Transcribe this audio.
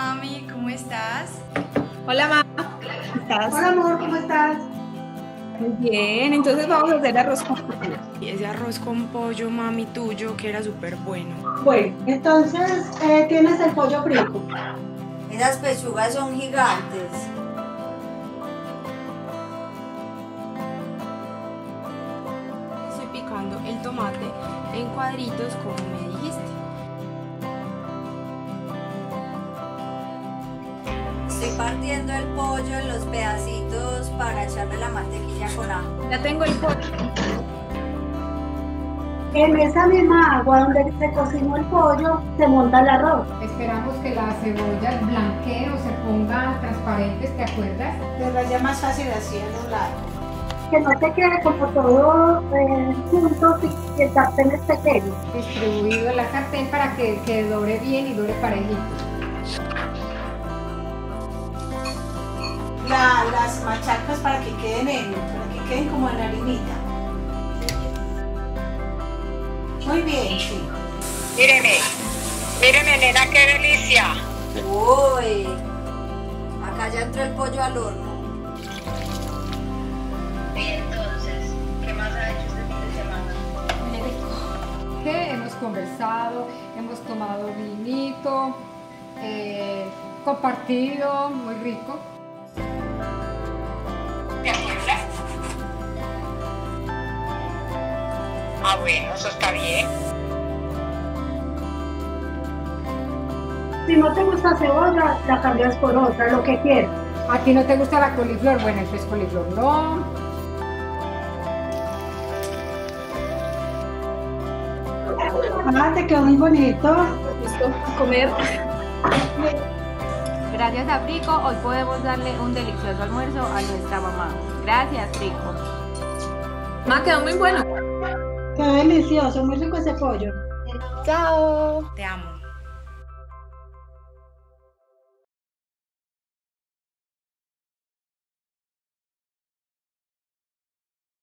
mami, ¿cómo estás? Hola, mamá. ¿Cómo estás? Hola amor, ¿cómo estás? Muy bien, entonces vamos a hacer arroz con pollo. Y ese arroz con pollo, mami, tuyo, que era súper bueno. Bueno, entonces tienes el pollo frito. Esas pechugas son gigantes. Estoy picando el tomate en cuadritos como me dijiste. Estoy partiendo el pollo en los pedacitos para echarle la mantequilla con ajo. Ya tengo el pollo. En esa misma agua donde se cocinó el pollo, se monta el arroz. Esperamos que la cebolla blanquee o se ponga transparentes, ¿te acuerdas? Pero ya más fácil así en un lado. Que no te quede como todo junto y el sartén es pequeño. Distribuido en la sartén para que dore bien y dore parejito. Las machacas para que queden como en harinita. Muy bien, sí. Míreme, nena, qué delicia. Uy, acá ya entró el pollo al horno. Y entonces, ¿qué más ha hecho este fin de semana? Que hemos conversado, hemos tomado vinito, compartido, muy rico. ¿Te acuerdas? Ah, bueno, eso está bien. Si no te gusta cebolla, la cambias por otra, lo que quieras. ¿A ti no te gusta la coliflor? Bueno, entonces coliflor no. Ah, te quedó muy bonito. Listo, a comer. Gracias a Frico, hoy podemos darle un delicioso almuerzo a nuestra mamá. Gracias, Frico. Mamá, quedó muy bueno. Quedó delicioso, muy rico ese pollo. Chao. Te amo.